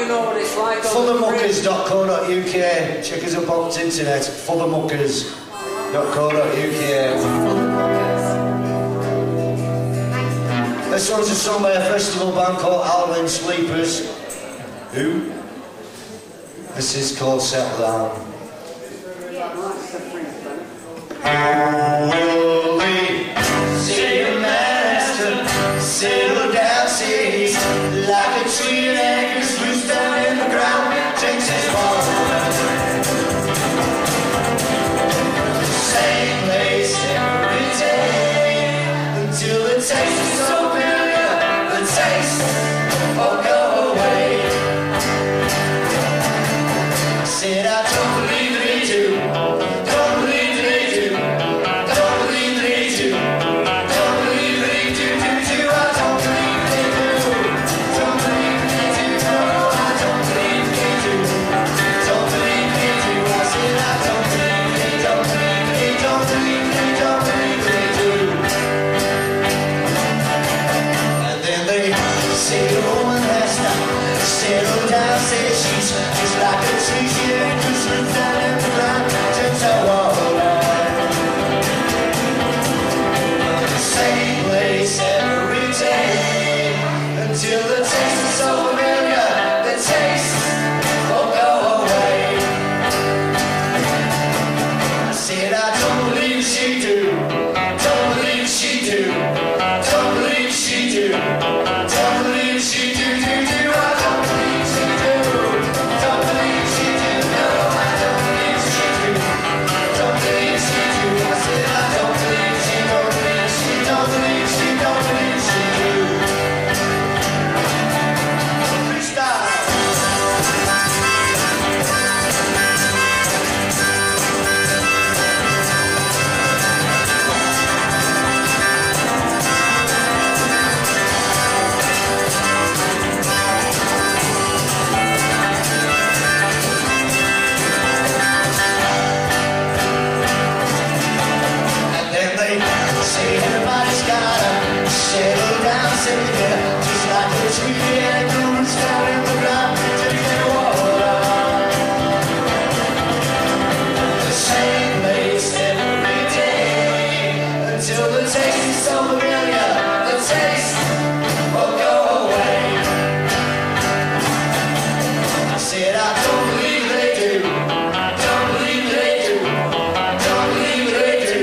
you know what it's like. Futhermuckers.co.uk. Check us up on the internet. Futhermuckers.co.uk. This one's a song by a festival band called Alvin Sleepers. Who? This is called Settle Down. Will we see your master settle down, says like a tree and anchors loose down in the ground, takes his fall. Same place every day until the taste is so familiar, the taste won't go away. I said I don't believe they do. Settle down, says she's just like a tree, she ain't just roots down in the ground, turns out the same place every day, until the taste is so familiar, the taste won't go away. I said I don't believe she do, don't believe she do, don't believe she do, don't believe she do, everybody's gotta settle down, sit there, just like a tree and the roots down in the ground, taking water. The same place every day, until the taste is so familiar, the taste won't go away. I said I don't believe they do, don't believe they do, don't believe they do.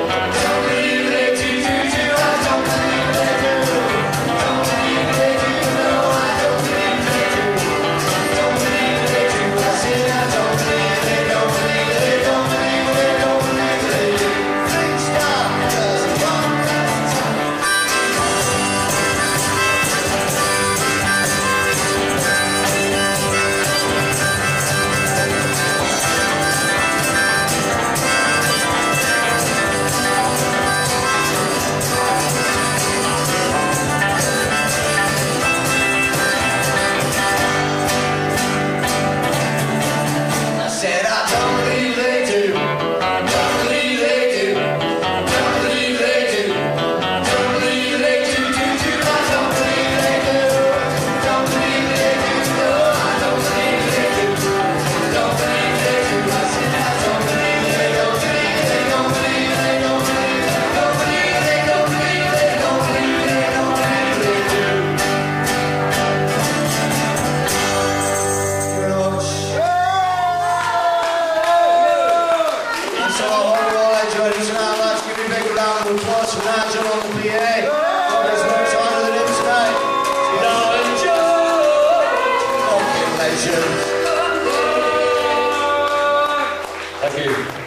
Applause for Nigel on the PA. There's no time with him tonight. Fucking legend. Thank you.